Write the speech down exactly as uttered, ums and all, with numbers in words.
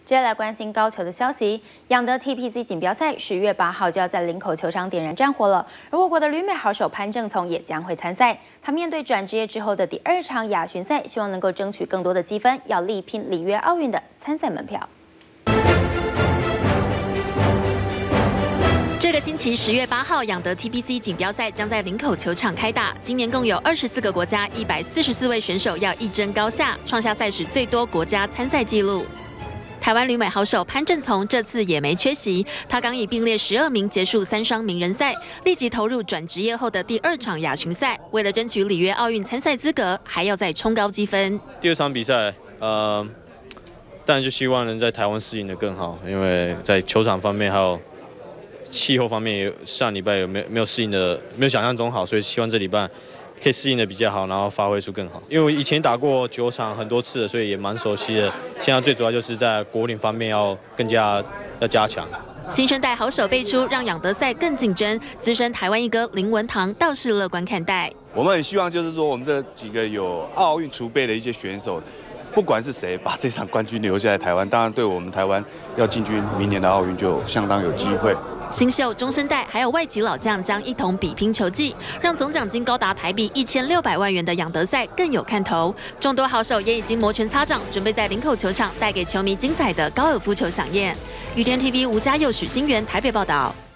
接下来关心高球的消息，养德 T P C 锦标赛十月八号就要在林口球场点燃战火了。而我国的旅美好手潘正从也将会参赛。他面对转职业之后的第二场亚巡赛，希望能够争取更多的积分，要力拼里约奥运的参赛门票。 这个星期十月八号，养德 T P C 锦标赛将在林口球场开打。今年共有二十四个国家一百四十四位选手要一争高下，创下赛事最多国家参赛纪录。台湾旅美好手潘正从这次也没缺席，他刚以并列十二名结束三商名人赛，立即投入转职业后的第二场亚巡赛。为了争取里约奥运参赛资格，还要再冲高积分。 第二场比赛，呃，当然就希望能在台湾适应得更好，因为在球场方面还有 气候方面也上礼拜有没有没有适应的没有想象中好，所以希望这礼拜可以适应的比较好，然后发挥出更好。因为我以前打过九场很多次了，所以也蛮熟悉的。现在最主要就是在国龄方面要更加要加强。 新生代好手辈出，让养德赛更竞争。资深台湾一哥林文堂倒是乐观看待。 我们很希望就是说，我们这几个有奥运储备的一些选手，不管是谁，把这场冠军留下来台湾，当然对我们台湾要进军明年的奥运就相当有机会。 新秀、中生代还有外籍老将将一同比拼球技，让总奖金高达台币一千六百万元的养德赛更有看头。众多好手也已经摩拳擦掌，准备在林口球场带给球迷精彩的高尔夫球飨宴。雨天 T V 吴家佑、许新元台北报道。